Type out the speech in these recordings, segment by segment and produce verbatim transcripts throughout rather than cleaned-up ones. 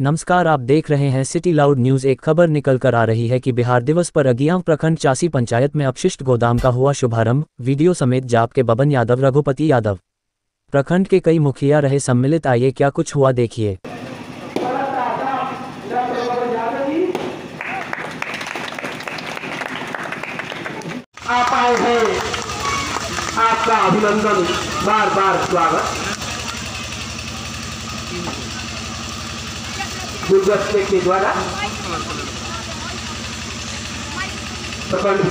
नमस्कार, आप देख रहे हैं सिटी लाउड न्यूज़। एक खबर निकल कर आ रही है कि बिहार दिवस पर अगियां प्रखंड चासी पंचायत में अपशिष्ट गोदाम का हुआ शुभारंभ। वीडियो समेत जाप के बबन यादव, रघुपति यादव, प्रखंड के कई मुखिया रहे सम्मिलित। आइए क्या कुछ हुआ देखिए। आप आए हैं, आपका अभिनंदन, बार बार स्वागत। गुलदस्ते के द्वारा प्रखंड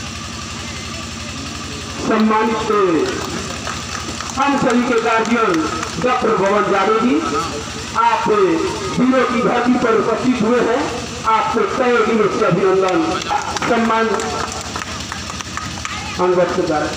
सम्मानित हम सभी के गार्जियन डॉक्टर भवन जादव जी, आप वीरों की धरती पर उपस्थित हुए हैं। आपको तय दिनों से अभिनंदन, सम्मान अंगत के द्वारा।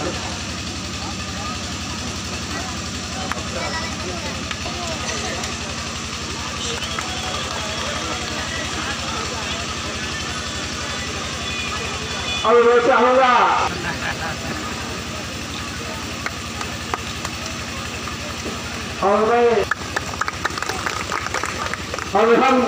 और मैं चाहूंगा और मैं और हम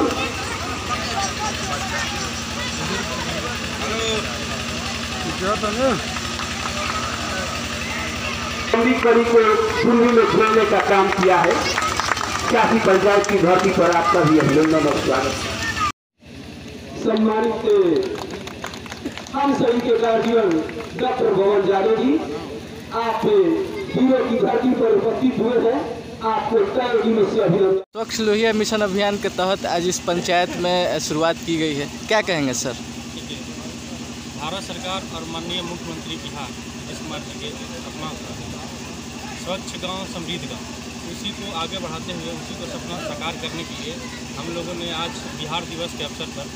कड़ी को पूर्वी में खेलने का काम किया है। चासी पंचायत की धरती पर आपका भी अभिनंदन और स्वागत। सम्मानित हम सभी के गार्जियन डॉक्टर भवन जादव जी, आप वीरों की धरती पर उपस्थित हुए हैं। आपको तय दिनों से अभिनंदन। स्वच्छ लोहिया मिशन अभियान के तहत आज इस पंचायत में शुरुआत की गई है, क्या कहेंगे सर? भारत सरकार और माननीय मुख्यमंत्री बिहार नीतीश कुमार जी के सपना स्वच्छ गांव समृद्ध गांव, उसी को आगे बढ़ाते हुए उसी को सपना साकार करने के लिए हम लोगों ने आज बिहार दिवस के अवसर पर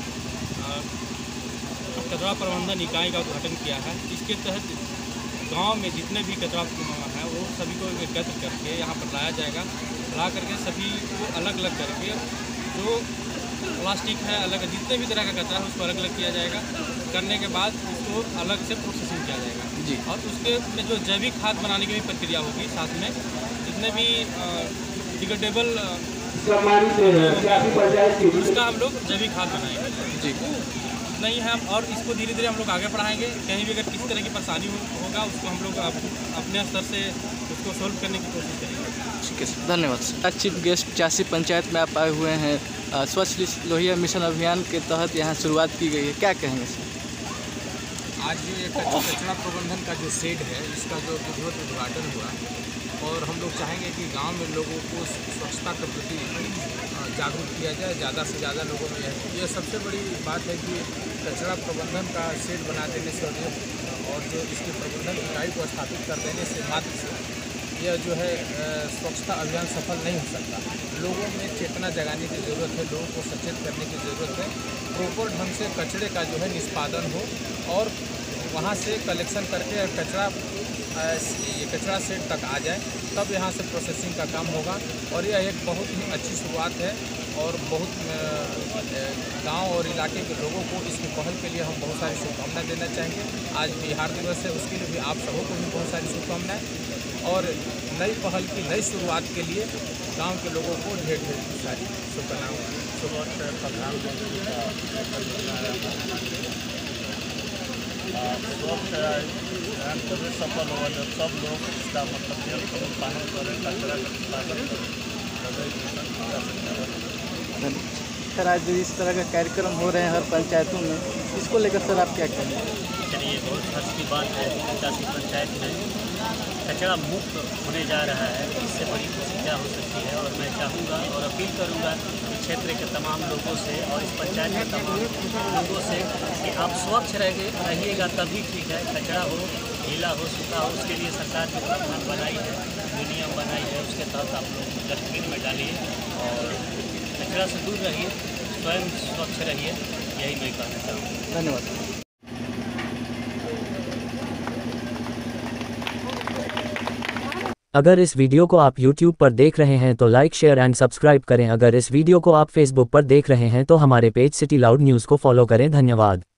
कचरा प्रबंधन इकाई का उद्घाटन किया है। इसके तहत गांव में जितने भी कचरा है वो सभी को एकत्र करके यहाँ पर लाया जाएगा। ला करके सभी को अलग अलग करके जो प्लास्टिक है, अलग जितने भी तरह का कचरा है उसको अलग अलग किया जाएगा। करने के बाद उसको अलग से प्रोसेसिंग किया जाएगा जी। और उसके में जो जैविक खाद बनाने की भी प्रक्रिया होगी, साथ में जितने भी डिग्रेडेबल उसका हम लोग जैविक खाद बनाएंगे जी। नहीं है हम और इसको धीरे धीरे हम लोग आगे बढ़ाएंगे। कहीं भी अगर किसी तरह की परेशानी हो, होगा उसको हम लोग अपने स्तर से उसको सोल्व करने की कोशिश करेंगे। ठीक है सर, धन्यवाद sir. Chief guest Chasi panchayat में आप आए हुए हैं। स्वच्छ लोहिया मिशन अभियान के तहत यहाँ शुरुआत की गई है, क्या कहेंगे सर? आज जो ये कचरा प्रबंधन का जो शेड है, इसका जो विधिवत उद्घाटन हुआ और हम लोग चाहेंगे कि गांव में लोगों को स्वच्छता के प्रति जागरूक किया जाए, ज़्यादा से ज़्यादा लोगों में। यह सबसे बड़ी बात है कि कचरा प्रबंधन का शेड बना देने से और जो इसके प्रबंधन इकाई को स्थापित कर देने से मात्र से यह जो है स्वच्छता अभियान सफल नहीं हो सकता। लोगों में चेतना जगाने की ज़रूरत है, लोगों को सचेत करने की ज़रूरत है। प्रॉपर ढंग से कचरे का जो है निष्पादन हो और वहाँ से कलेक्शन करके कचरा ये कचरा सेट तक आ जाए, तब यहाँ से प्रोसेसिंग का काम होगा। और यह एक बहुत ही अच्छी शुरुआत है और बहुत गांव और इलाके के लोगों को इसकी पहल के लिए हम बहुत सारी शुभकामनाएं देना चाहेंगे। आज बिहार दिवस है, उसके लिए भी आप सबों को भी बहुत सारी शुभकामनाएं और नई पहल की नई शुरुआत के लिए गांव के लोगों को ढेर ढेर सारी शुभकामनाएं। सफल हुआ जब सब लोग इसका मतलब पालन करें, कचरा सर आज इस तरह का कार्यक्रम हो रहे हैं हर पंचायतों में, इसको लेकर सर आप क्या कहेंगे? चलिए, बहुत हर्ष की बात है। चासी पंचायत में कचरा मुक्त होने जा रहा है, इससे बड़ी खुशी क्या हो सकती है। और मैं चाहूँगा और अपील करूँगा क्षेत्र के तमाम लोगों से और इस पंचायत के तमाम लोगों से कि आप स्वच्छ रहिएगा, तभी ठीक है। कचरा हो, गीला हो, सूखा हो, उसके लिए सरकार जो प्रावधान बनाई है, जो नियम बनाई है, उसके तहत आप लोग डस्टबिन में डालिए और कचरा से दूर रहिए, स्वयं स्वच्छ रहिए, यही मैं कहना चाहूँगा। धन्यवाद। अगर इस वीडियो को आप यूट्यूब पर देख रहे हैं तो लाइक, शेयर एंड सब्सक्राइब करें। अगर इस वीडियो को आप फेसबुक पर देख रहे हैं तो हमारे पेज सिटी लाउड न्यूज़ को फॉलो करें। धन्यवाद।